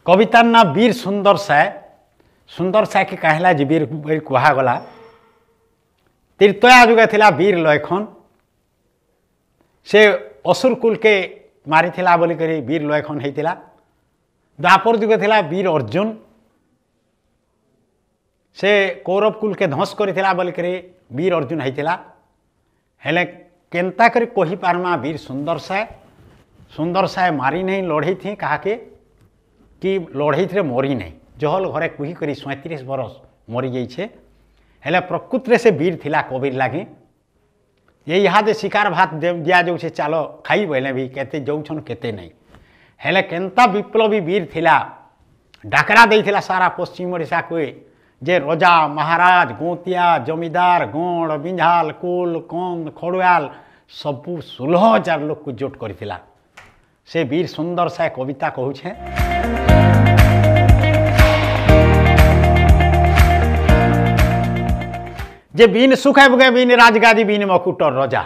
कवितार ना वीर सुंदर साय के कहला जी वीर कहगला तीर्थया जुगे थिला वीर लयखन से असुर कुल के मारी थिला बोली करी वीर लयखन होता द्वापर जुगे थिला वीर अर्जुन से कौरव कुल के ध्वंस करिथिला बोली करी वीर अर्जुन होता हेले केनता करी कही पारमा वीर सुंदर साय मारी नहीं लड़ई थी कहा के कि लड़ई थे मरी नहीं जहल घरे कुही करी 37 बरस मरी जाइए हेले प्रकृति से वीर थिला कबीर लगे ये इहादे शिकार भात दिया जाऊे चाल खाई बोले भी केते जाऊन केते नहीं हेले केनता विप्लवी वीर थिला डाकरा देइथिला सारा पश्चिम ओडिशा को जे रजा महाराज गोतिया जमीदार गण बिंझाल कुल कंद खड़ुआल सबू 16,000 लोग को जोट करथिला से वीर सुंदर साय कविता कहूछे। जे बीन सुखे बुगे बीन राजगादी बीन मकुटर रजा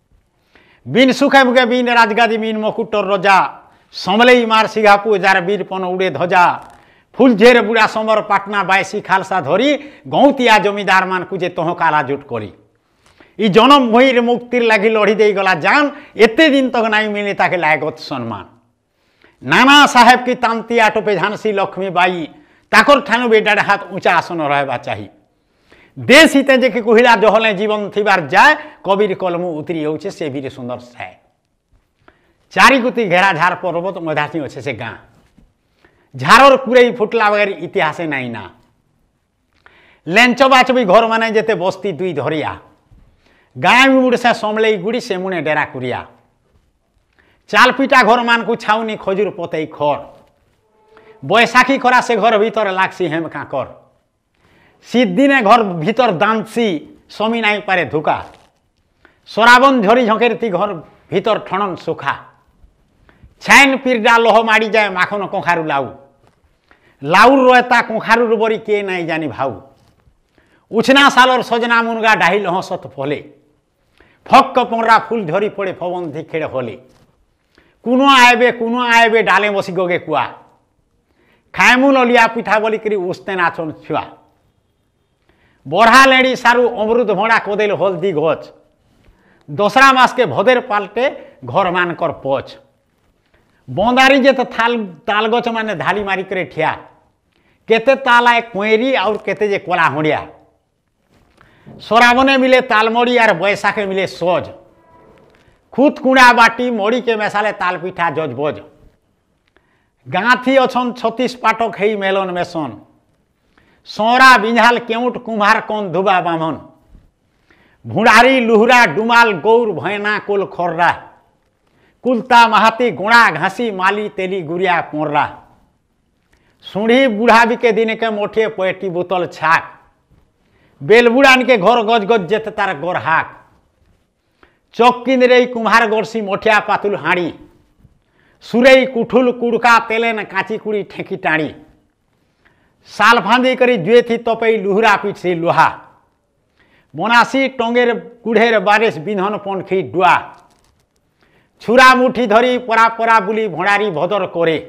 बीन सुखे बुगे बीन राजगादी बीन मकुटर रजा समलई मार सिघापु जार वीरपन उड़े ध्वजा फूल झेर बुढ़ा समर पाटना बायसी खालसा धरी गौतिया जमीदार मान को जे तह काला जुट करी ई जनम भईर मुक्तिर लगी लड़ी दे गला जान एते दिन तक नहीं मिले ताके लागत सम्मान नाना साहेब की तांती आटोपे झांसी लक्ष्मी बाई ताकर ठानु बेटा हाथ ऊंचा आसन रहबा चाहिए देश हिते जे कहला जहले जीवन थिबार जाए कबीर कलमु उतरी होचे से वीर सुंदर साय चारि गुती घेरा झार पर्वत मधासी अच्छे से गाँ झारर कुरई फुटला बगैर इतिहास नहीं ना लेंच बाचबी घर माने जेते बस्ती दुई धरिया गाय मुड़ से समले गुड़ी से मुने डेरा कुरिया चालपिटा घर मान को छाउनी खजूर पतई खर बैसाखी खरा से घर भीतर लागसी हेम काकर शीतदिने घर भीतर दांसी समी नहीं पारे धुका सराबन झरी झकेरती घर भीतर ठणन सुखा छाइन पीरडा लोह माड़ी जाए माखन कखारु लाउर रहता कखारुर बरी के नहीं जानी भाऊ उछना सालर सजना मुनगा डाही हसत फले फक्क पंडरा फूल झरी पड़े पवन धिखेड़ होले कुनो आएबे डाले बसी गगे कुआ खाएमु ललिया पिठा बोली करी उस्ते नाचन छुआ बढ़ा लेड़ी सारू अमृत भोड़ा कोदेल हल्दी गच दसरा मास के भदेर पाल्टे घर मानकर पच बंदारी जे तो ताल गच माने धाली मारी करे ठिया केते ताला एक कुएरी और केते जे कोला होड़िया सराबने मिले तालमड़ी और बैसाखे मिले सोज खुद कुड़ा बाटी मड़ी के मेसाले ताल पिठा जज बोज गाँथी अछन 36 पाटक हेई मेलन मेसन सौरा बिंझाल केउट कुम्हार कौन धुबा बामन भुड़ारी लुहरा डुमाल गौर भैना कुल खर्रा कुलता महाती गुणा घासी माली तेली गुरिया कोर्रा सुढ़ी बूढ़ा भी के दिन के मोठे पोएटी बोतल छाक बेलबुड़ान के घर गज गज जेते तार गोर हाक चौकिन रे कुम्हार गोरसी मोठिया पातुल हाड़ी सुरई कुठुल कुड़का तेलेन काची कुड़ी ठेकी टाणी साल फांदी करी जुए थी तपई लुहरा पीठ से लोहा बनासी टंगेर कुढ़ेर बारिश बिंधन पंखी डुआ छुरा मुठी धरी परा परा बुली भंडारी भदर करे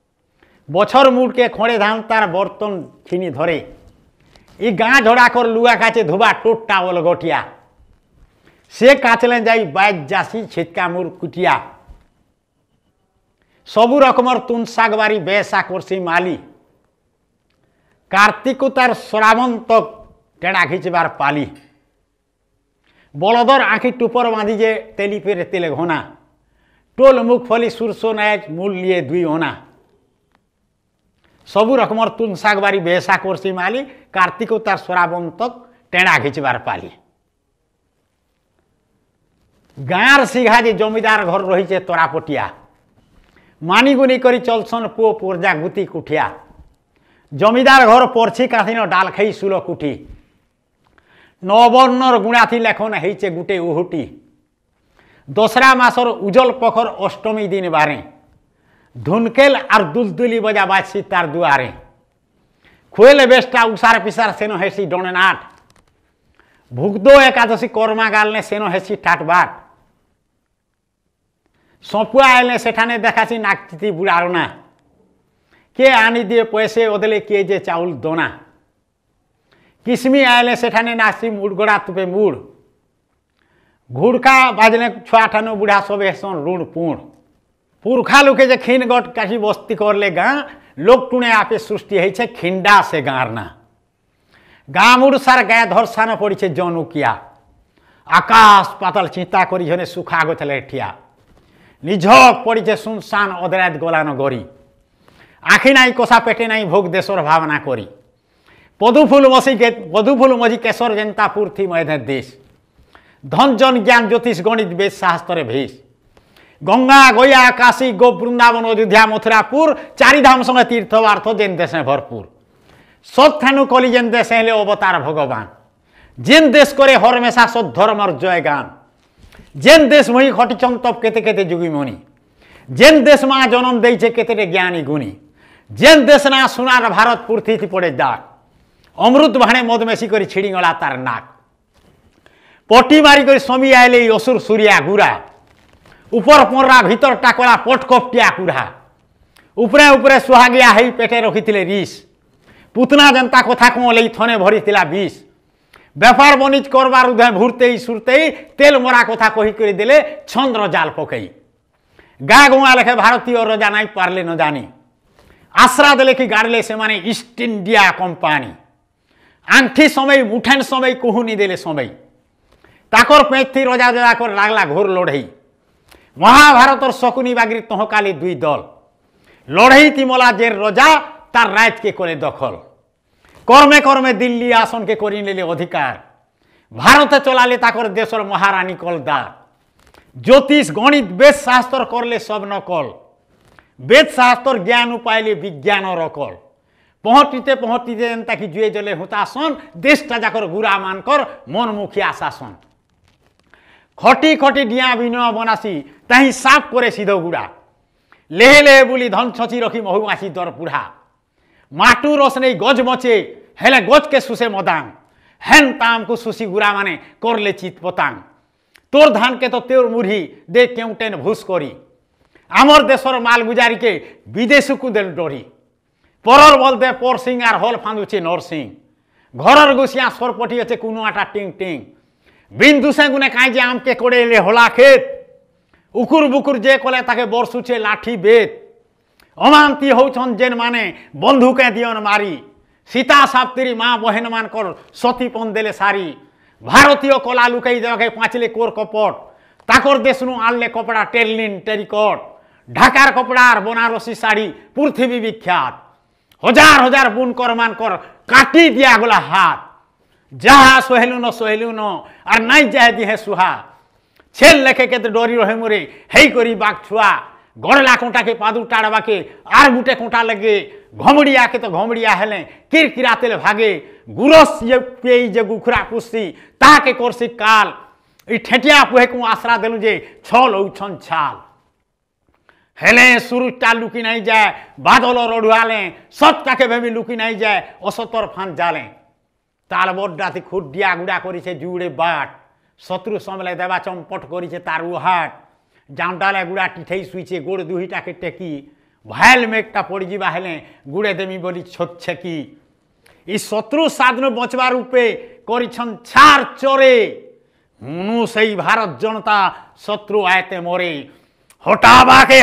बछर मुड़ के खोड़े धान तार बर्तन खिनी धरे ई गाँ झड़ा कर लुआ काचे धुबा टोटा ओल गोटिया से काचलें जाई बाज जासी छिटका मुर कुटिया सबु रकमर तुन सागबारी बेसा करसी माली कार्तिक तार श्रावण तक टेड़ा खिंचबार पाली बलदर आँखी टुपर बांधी जे तेली पे तेले घोना टोल मुखफली सुरसो नायज मूल लिए दुई होना सबु रकमर तुन सागबारी बेसा करसी माली कार्तिक तार श्रावण तक टेड़ा खिंचबार पाली गाँर सिघा जे जमीदार घर रही तरापटिया मानिगुनी करी चलसन पुओ पोरजा गुती कुठिया जमीदार घर परछी काथिन डाल खाई सुल कुठी नववर्णर गुणाथी लेखन हेचे गुटे उहुटी दसरा मासर उजल पखर अष्टमी दिन बारे धुनकेल और दुलदुली बजा बाजसी तार दुआरे खुएले बेस्टा उसार पिसार सेनो हेसी डोनेनाट भुगदो एकादशी कर्मा गालने सेनो हेसी ठाटबाट सपुआ आएलने सेठाने देखासी नाकती बुढ़ारोना किए आनी दिए पैसे ओदले किए जे चाउल दोना किस्मी आएले सेठाने नासी मुड़ गोड़ा तुपे मुड़ घुड़का बाजने छुआ ठानो बुढ़ा सब हेसन ऋण पूर्ण पुरखा लोके जे खीन गट काशी बस्ती करले गाँ लोक टुणे आपे सृष्टि है छे खिंडा से गारना गाँ मुड़ सार गाय धरसान पड़ी छे जनुकिया आकाश पातल चिंता करी जने सुखा गथले ठिया निझक पड़ी छे सुनसान अदरात गलान गरी आखि नाई कोसा पेटे नाई भोग देशर भावना करी पदुफुल मझी केशर जनतापुर थी मयधे देश धन जन ज्ञान ज्योतिष गणित वेद शास्त्र भेष गंगा गया काशी गो वृंदावन अयोध्या मथुरापुर चारिधाम संगे तीर्थवार्थ जेन देश भरपूर सत्थानु कली जेन देश हेले अवतार भगवान जेन देश करे हरमेशा सद धर्मर जय गान जेन देश मही खटिचन तप केते केते जुगी मुनि जेन देश मा जन्म देइछे केते ज्ञानी गुणी जेन देश ना सुनार भारत पूर्ति थी पड़े दाग अमृत भाणे मदमेसी करी छिड़ीगला तार नाक पटी मारी करी समी आइले असुर सूर्या गुरा ऊपर पर्रा भीतर टाकला पटकपटिया कुढ़ा उपरे उपरे सुहागिया है पेटे रखी रिस पुतना जनता कथा कौन ले थने भरी विष व्यापार बणिज करबार उदय भूरते सुरते तेल मरा कथा कही कर देले चंद्र जाल पकई गाँ गुआ लेखे भारतीय रजा नाई पार्ले न जानी आश्रा देले कि गाड़ले से माने ईस्ट इंडिया कंपानी आंठी समय मुठेन समय कुहुनी देले समय ताकर पेथी रजा जजा कर लागला घोर लड़ई महाभारतर शकुनी बागिरी तहकाली दुई दल लड़ई तिमला जेर रजा तार रात के करे दखल कर्मे कर्मे दिल्ली आसन के करी लेले अधिकार भारत चलाले ताकर देशर महारानी कलदार ज्योतिष गणित वेद शास्त्र करले सब नकल वेद शास्त्र ज्ञान उपायले विज्ञान रकल पहुँचते जनता की जुए जले हुतासन देशटा जाकर गुरा मानकर मनमुखिया शासन खटी खटी डिया बिना बनासी ताही साफ करे सीधो गुड़ा लेहे लेहे बुली धन छची रखी महुमासी दर पुढ़ा माटू रस नहीं गज मचे हेले गज के सुसे मदांग हेन ताम को सुसी गुरा माने कर ले चित पतांग तोर धान के तो तेर मुढ़ी दे केउटेन भूस करी आमर देशर माल गुजारी के विदेश को देल डरी परर बल दे पर सिंह आर हल फांदुचे नरसिंह घरर गुसिया सरपटी अच्छे कुनो आटा टिंग टिंग बिंदु से गुने काई जे आम के कोड़े ले होला खेत उकुर बुकुर जे कले ताके बरसुचे लाठी बेत अमांती होछन जेन माने बंधुके दियन मारी सीता साप्तरी माँ बहन मान कर सतीपन देले सारी भारतीय कला लुकाई देवाके पाँचले कोर कपट ताकर देशनु आनले कपड़ा टेरलिन टेरिकट ढाकार कपड़ार बनारसी साड़ी पृथ्वी विख्यात हजार हजार बुन कर मान कर काटी दिया गला हाथ जहा सोहेलु न और नहीं जाए दिहे सुहा छेल लेखे के तो डोरी रहे मोरे हे करी बाग छुआ गड़ला कोटा के पादू टाड़वा के आर गुटे कोटा लगे घमड़िया के तो घमड़िया हेले किरकिराते भागे गुरस ये पे जे गुखरा पुस्ती ता के कोरसी काल ई ठेटिया पुहे को आसरा देलु जे छल औछन छाल हेले सुरुटा लुकी नहीं जाए बादल रड़ुआले सत काके भेमी लुकी नहीं जाए असतर फान जाले ताल बड्डाती खुडिया गुड़ा करी जुड़े बाट शत्रु समले देवा चंपट करी तार उहाट जामडाले गुड़ा टिठई सुईचे गोड़ दुहीटा के टेकी भायल मेघटा पड़ जा हेले गुड़े देमी बोली छोट छेकी ई शत्रु साधन बचवार रूपे करिछन छार चोरे मुनु सही भारत जनता शत्रु आयते मोरे हटावा के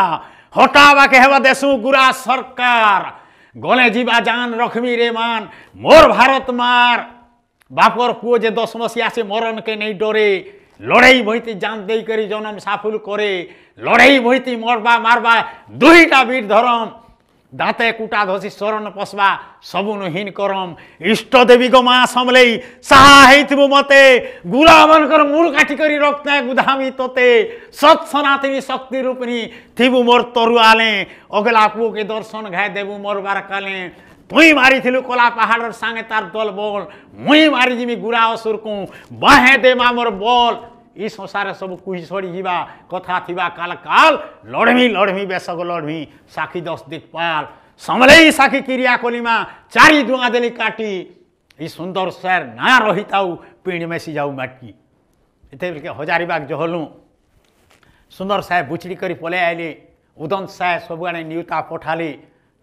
हेबा देशु गुरा सरकार गले जीवा जान रखमी रे मान मोर भारत मार बापर पुओ जे 10 मसीहा से मरण के नहीं डरे लड़ाई भईती जान दे करी जन्म साफुल करे लड़ाई भईती मरबा मारबा दुईटा वीर धरम दाते कुटा धसी शरण पसबा सबुनुहीन करम इष्ट देवी गो माँ समले साहित्यबु मते गुला मनकर मूल काटी करी रखते गुधामी तोते सत सनातनी शक्ति रूपनी थिबु मोर तरुआले अगला पुओ के दर्शन घाय देबु मोर बारकाले तुई मारी थिलु कला पहाड़ सांगे तार दल बोल मुई मारी जिमी गुरा असुर को बाहे दे मोर बोल ई संसार सब कुही सड़ी जीवा कथा थिबा काल काल लड़मी बेसग लड़मी साखी 10 दिक्पाल समले साखी क्रिया कोलीमा चारी दुआ देली काटी ई सुंदर शहर ना रहिताऊ पिंड में सी जाऊ माटी एते के हजारीबाग जहलु सुंदर साहेब बुचड़ी करी पले आइले उदंत साहेब सबुआने न्यूता पठाले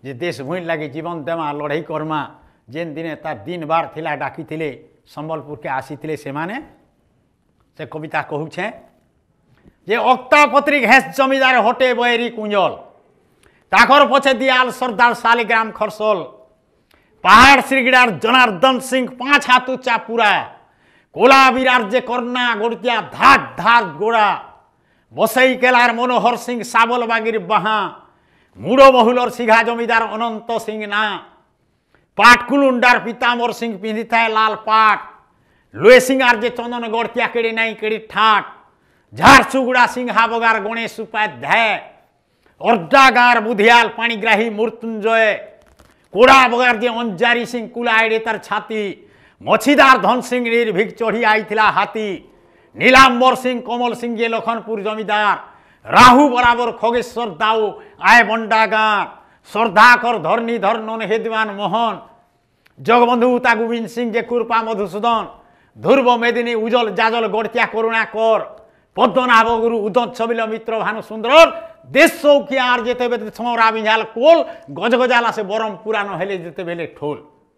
जे देश भूई लगे जीवन देमा लड़ाई करमा जेन दिने तार दिन बार थिला डाकी थिले संबलपुर के आसी थिले से माने से कविता कहूछे जे अक्ता पत्री घेस जमीदार हटे बयरी कुंजल ताकर पछे दियाल सरदार शालिग्राम खरसोल पहाड़ श्रीगिरार जनार्दन सिंह 5 हाथ ऊंचा पूरा कोला विरार जे करना गोड़तिया धाट धाट गोड़ा बसई केलार मनोहर सिंह साबल बागिर बहा मुड़ो बहुलर सिघा जमीदार अनंत सिंह ना पाटकुलुंडार पीताम्बर सिंह पिंधि थाए लाल पाट लोए सिंगार जे चंदन गड़तिया केड़ी नाई केड़ी ठाट झारसुगुड़ा सिंहा बगार गणेश उपाध्याय अर्जागार बुधियाल पाणीग्राही मृत्युंजय कोड़ा बगार जे अंजारी सिंह कुलाइडे तार छाती मछीदार धन सिंह निर्भीक चढ़ी आई हाथी नीलांबर सिंह कमल सिंह जे लखनपुर जमीदार राहु बराबर खगेश्वर दाऊ आय बंडागार श्रद्धाकर धरणीधर नन हेदवान मोहन जगबंधु उता गोविंद सिंह जे कुरपा मधुसूदन ध्रुव मेदिनी उजल जाजल गड़तिया करुणाकर पद्मनाभ गुरु उदत छबिल मित्र भानु सुंदर देश चौकियार जेते बेले छौरा बिझाल कोल गजगजाला से बरम पुरान हेले जेते बेले ठोल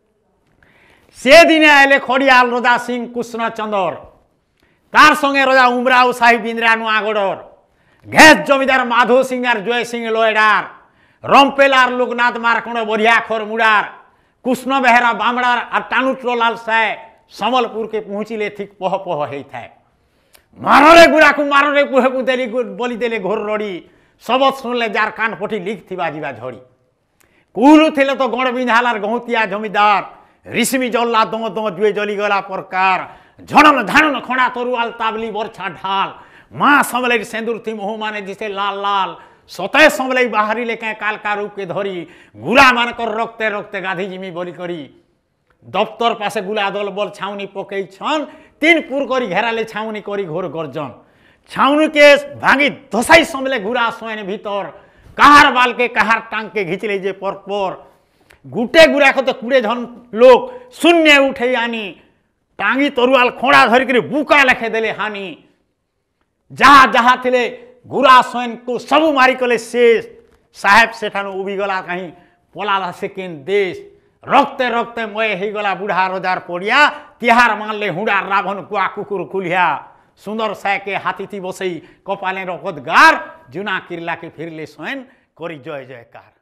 से दिने आले खड़ियाल रजा सिंह कृष्ण चंदर तार संगे रजा उमराव साहिब इंद्रानु आगड़र घेस जमीदार माधो सिंगार जय सिंह लोयडार रमपेलार लोकनाथ मारकण बरिया खर मुडार कृष्ण बेहरा बामड़ार और टानुट्रोलाल साय समलपुर के पहुँचिले ठीक पह पह होता है माररे गुड़ा को माररे पुहे को देली बोली देले घोर रड़ी सबत सुनले जार कान पटी लिख थिबा जीवा झड़ी कुलु थिले तो गण बिंझालार गहुतिया जमीदार ऋषि जल्ला दो दो जुए जली गला प्रकार झणन धाणन खणा तरुआल ताबली बरछा ढाल माँ समले सेंदूर थी मुँह माने जिसे लाल लाल सतय समले बाहरी लेके काल का रूप के धरी गुला मान कर रखते रखते गाधी जिमी बोली करी दफ्तर पासे गुला दल बल छाउनी पकई छन 3 पुर करी घेराले छाउनी करी घोर गर्जन छाउनी के भांगी धसाई समले घुरा सोयन भीतर कहार बाल के कहार टांग के घिच ले जे पर गुटे गुरा को तो कुड़े धन लोग शून्य उठे आनी टांगी तरुआल खोड़ा धरिक बुका लेखे देले हानि जहाँ जहाँ थिले गुरा सोयन को सबू मारी कले शेष साहेब सेठानु उभी गला कहीं पलाला सेकेंड देश रखते रखते मय ही गला बुढ़ा रोजार पड़िया तिहार मानले हुडा रावण कुआ कुकुर कुलिया सुंदर साय के हाथी थी बसई कपाले रखत गार जुना किरला के फिरले सोयन करी जय जयकार।